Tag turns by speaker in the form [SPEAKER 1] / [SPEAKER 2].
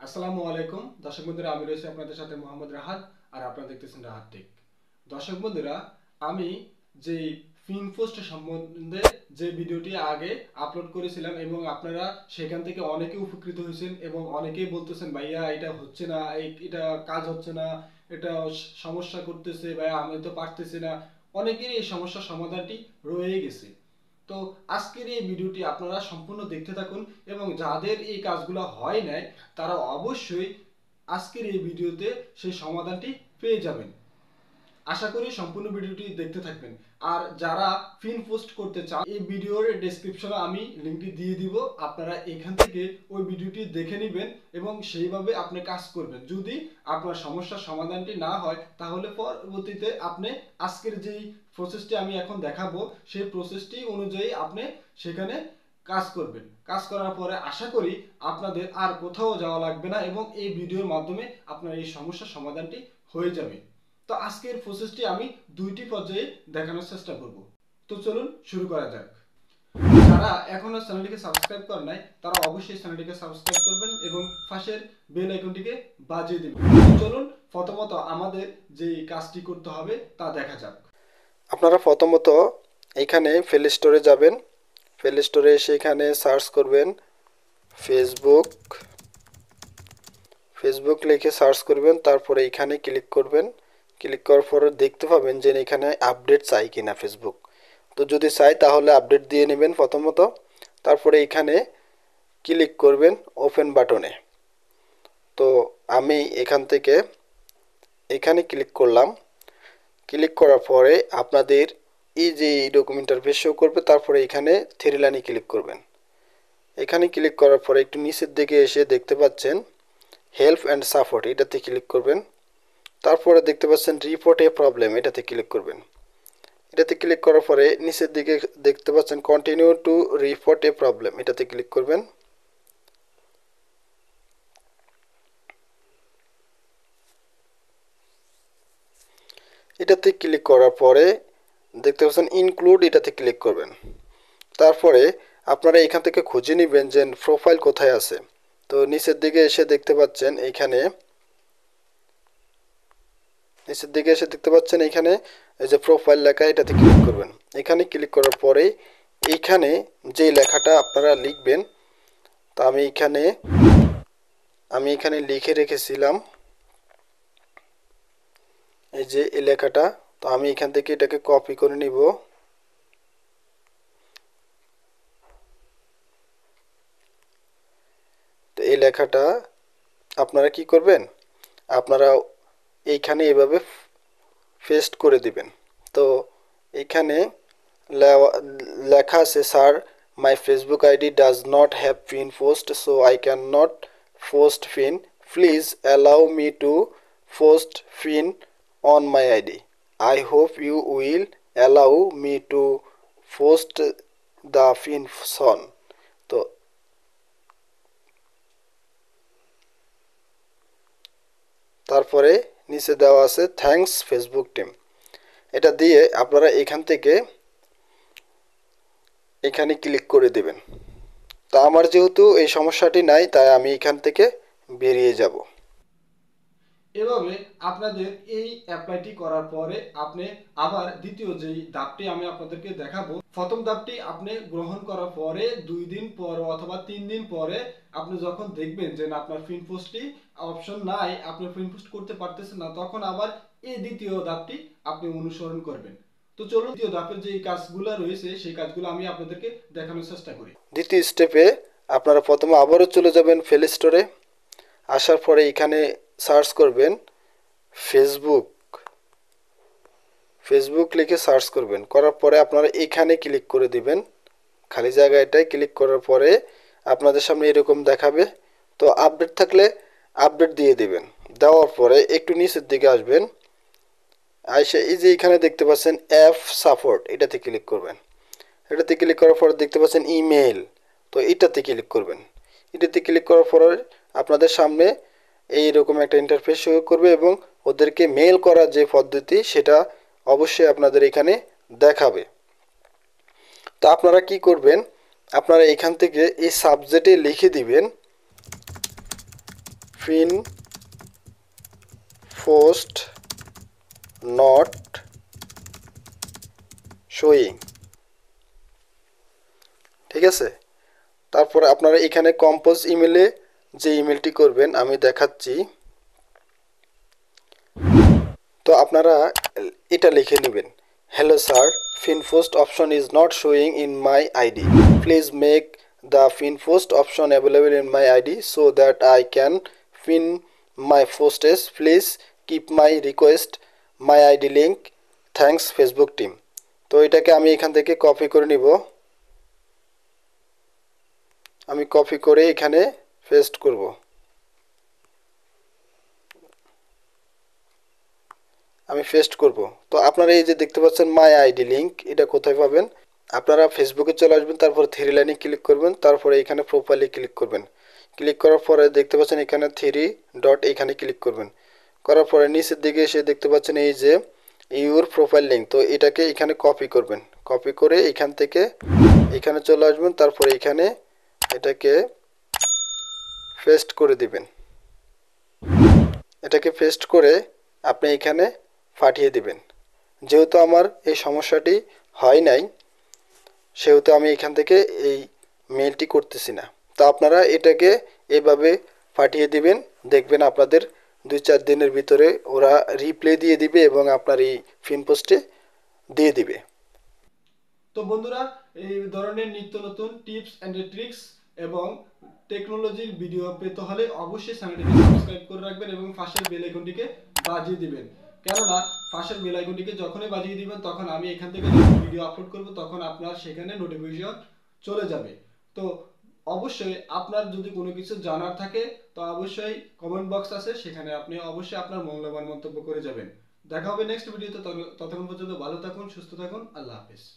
[SPEAKER 1] আসসালামু আলাইকুম দর্শক বন্ধুরা, আমি রয়েছি আপনাদের সাথে মোহাম্মদ রাহাত, আর আপনারা দেখতেছেন রাহাত টেক। দর্শক বন্ধুরা, আমি যে ফিন পোস্ট সম্বন্ধে যে ভিডিওটি আগে আপলোড করেছিলাম এবং আপনারা সেখান থেকে অনেকে উপকৃত হয়েছেন এবং অনেকেই বলতেছেন ভাইয়া এটা হচ্ছে না, এটা কাজ হচ্ছে না, এটা সমস্যা করতেছে, ভাইয়া আমি তো পারতেছি না। অনেকেরই এই সমস্যার সমাধানটি রয়ে গেছে। তো আজকের এই ভিডিওটি আপনারা সম্পূর্ণ দেখতে থাকুন এবং যাদের এই কাজগুলো হয় নাই তারা অবশ্যই আজকের এই ভিডিওতে সেই সমাধানটি পেয়ে যাবেন। আশা করি সম্পূর্ণ ভিডিওটি দেখতে থাকবেন। আর যারা পিন পোস্ট করতে চান, এই ভিডিওর ডেসক্রিপশনে আমি লিঙ্কটি দিয়ে দিব, আপনারা এখান থেকে ওই ভিডিওটি দেখে নেবেন এবং সেইভাবে আপনি কাজ করবেন। যদি আপনার সমস্যার সমাধানটি না হয় তাহলে পরবর্তীতে আপনি আজকের যেই প্রসেসটি আমি এখন দেখাবো সেই প্রসেসটি অনুযায়ী আপনি সেখানে কাজ করবেন। কাজ করার পরে আশা করি আপনাদের আর কোথাও যাওয়া লাগবে না এবং এই ভিডিওর মাধ্যমে আপনার এই সমস্যার সমাধানটি হয়ে যাবে। তো আজকের প্রসেসটি আমি দুইটি পর্যায়ে দেখানোর চেষ্টা করব। তো চলুন শুরু করা যাক। যারা এখনো চ্যানেলটিকে সাবস্ক্রাইব করেন নাই তারা অবশ্যই চ্যানেলটিকে সাবস্ক্রাইব করবেন এবং পাশের বেল আইকনটিকে বাজিয়ে দিবেন। চলুন প্রথমত আমাদের যে কাজটি করতে হবে তা দেখা যাক।
[SPEAKER 2] আপনারা প্রথমত এখানে প্লে স্টোরে যাবেন। প্লে স্টোরে এসে এখানে সার্চ করবেন ফেসবুক লিখে সার্চ করবেন, তারপরে এখানে ক্লিক করবেন। ক্লিক করার পরে দেখতে পাবেন যে এখানে আপডেট চাই কিনা ফেসবুক। তো যদি চাই তাহলে আপডেট দিয়ে নেবেন প্রথমত। তারপরে এখানে ক্লিক করবেন ওপেন বাটনে। তো আমি এখান থেকে এখানে ক্লিক করলাম। ক্লিক করার পরে আপনাদের এই যে ডকুমেন্ট ইন্টারফেস শো করবে, তারপরে এখানে থ্রি লাইনে ক্লিক করবেন। এখানে ক্লিক করার পরে একটু নিচের দিকে এসে দেখতে পাচ্ছেন হেল্প অ্যান্ড সাপোর্ট, এটাতে ক্লিক করবেন। তারপরে দেখতে পাচ্ছেন রিপোর্ট এ প্রবলেম, এটাতে ক্লিক করবেন। এটাতে ক্লিক করার পরে নিচের দিকে দেখতে পাচ্ছেন continue to report a problem, এটাতে ক্লিক করবেন। এটাতে ক্লিক করার পরে দেখতে পাচ্ছেন ইনক্লুড, এটাতে ক্লিক করবেন। তারপরে আপনারা এখান থেকে খুঁজে নেবেন যে প্রোফাইল কোথায় আছে। তো নিচের দিকে এসে দেখতে পাচ্ছেন এখানে এই যে প্রোফাইল লেখা, এটাতে ক্লিক করবেন। এখানে ক্লিক করার পরে এইখানে যে লেখাটা আপনারা লিখবেন, তো আমি এখানে লিখে রেখেছিলাম এই যে এই লেখাটা। তো আমি এখান থেকে এটাকে কপি করে নিব। তো এই লেখাটা আপনারা কি করবেন, আপনারা এইখানে এভাবে পেস্ট করে দিবেন। তো এখানে লেখা আছে, sir my Facebook ID does not have pin post so I can not post pin, please allow me to post pin on my ID, I hope you will allow me to post the pin soon. তো তারপরে নিচে দেওয়া আছে thanks Facebook team, এটা দিয়ে আপনারা এখান থেকে এখানে ক্লিক করে দেবেন। তা আমার যেহেতু এই সমস্যাটি নাই, তাই আমি এখান থেকে বেরিয়ে যাব।
[SPEAKER 1] এভাবে আপনাদের এই অ্যাপ্লাইটি করার পরে আপনি আবার দ্বিতীয় যেই ধাপটি আমি আপনাদেরকে দেখাবো, প্রথম ধাপটি আপনি গ্রহণ করার পরে 2 দিন পর অথবা 3 দিন পরে আপনি যখন দেখবেন যে আপনার পিন পোস্টটি অপশন নাই, আপনি পিন পোস্ট করতে পারতেছেন না, তখন আবার এই দ্বিতীয় ধাপটি আপনি অনুসরণ করবেন। তো চলুন দ্বিতীয় ধাপের যে কাজগুলো রয়েছে সেই কাজগুলো আমি আপনাদেরকে দেখানোর চেষ্টা করি।
[SPEAKER 2] দ্বিতীয় স্টেপে আপনারা প্রথমে আবারও চলে যাবেন প্লে স্টোরে। আসার পরে এখানে সার্চ করবেন ফেসবুক লিখে সার্চ করবেন। করার পরে আপনারা এখানে ক্লিক করে দিবেন, খালি জায়গাটায় ক্লিক করার পরে আপনাদের সামনে এরকম দেখাবে। তো আপডেট থাকলে আপডেট দিয়ে দিবেন। দেওয়ার পরে একটু নিচের দিকে আসবেন, আইসা এই যে এখানে দেখতে পাচ্ছেন অ্যাপ সাপোর্ট, এটাতে ক্লিক করবেন। এটাতে ক্লিক করার পর দেখতে পাচ্ছেন ইমেল, তো এটাতে ক্লিক করবেন। এটাতে ক্লিক করার পরে আপনাদের সামনে এইরকম একটা ইন্টারফেস শো করবে এবং ওদেরকে মেল করার যে পদ্ধতি সেটা অবশ্যই আপনাদের এখানে দেখাবে। তো আপনারা কি করবেন, আপনারা এখান থেকে এই সাবজেক্টে লিখে দিবেন ফিন পোস্ট নট শোয়িং, ঠিক আছে। তারপরে আপনারা এখানে কম্পোজ ইমেলে যে ইমেলটি করবেন আমি দেখাচ্ছি, তো আপনারা এটা লিখে নেবেন, hello sir, pin post option is not showing in my ID, please make the pin post option available in my ID so that I can pin my posts, please keep my request my ID link, thanks Facebook team. তো এটাকে আমি এখান থেকে copy করে নিব, আমি copy করে এখানে পেস্ট করব। আমি পেস্ট করব। তো আপনারা এই যে দেখতে পাচ্ছেন মাই আইডি লিঙ্ক, এটা কোথায় পাবেন? আপনারা ফেসবুকে চলে আসবেন, তারপর থ্রি লাইনে ক্লিক করবেন, তারপরে এখানে প্রোফাইলে ক্লিক করবেন। ক্লিক করার পরে দেখতে পাচ্ছেন এখানে থ্রি ডট, এখানে ক্লিক করবেন। করার পরে নিচের দিকে এসে দেখতে পাচ্ছেন এই যে ইউর প্রোফাইল লিঙ্ক, তো এটাকে এখানে কপি করবেন। কপি করে এখান থেকে এখানে চলে আসবেন, তারপরে এখানে এটাকে পেস্ট করে দিবেন। এটাকে পেস্ট করে আপনি এখানে পাঠিয়ে দিবেন। যেহেতু আমার এই সমস্যাটি হয় নাই, সেহেতু আমি এখান থেকে এই মেলটি করতেছি না। তো আপনারা এটাকে এভাবে পাঠিয়ে দিবেন, দেখবেন আপনাদের 2-4 দিনের ভিতরে ওরা রিপ্লাই দিয়ে দিবে এবং আপনার এই ফিন পোস্টে দিয়ে দিবে।
[SPEAKER 1] তো বন্ধুরা, এই ধরনের নিত্য নতুন টিপস অ্যান্ড ট্রিক্স এবং টেকনোলজির ভিডিও পেতে হলে অবশ্যই চ্যানেলটিকে সাবস্ক্রাইব করে রাখবেন এবং পাশের বেল আইকনটিকে বাজিয়ে দিবেন। কেননা পাশের বেল আইকনটিকে যখনই বাজিয়ে দিবেন তখন আমি এখান থেকে যখন ভিডিও আপলোড করব তখন আপনার সেখানে নোটিফিকেশন চলে যাবে। তো অবশ্যই আপনার যদি কোনো কিছু জানার থাকে তো অবশ্যই কমেন্ট বক্স আছে, সেখানে আপনি অবশ্যই আপনার মূল্যবান মন্তব্য করে যাবেন। দেখা হবে নেক্সট ভিডিওতে, ততক্ষণ পর্যন্ত ভালো থাকুন, সুস্থ থাকুন, আল্লাহ হাফেজ।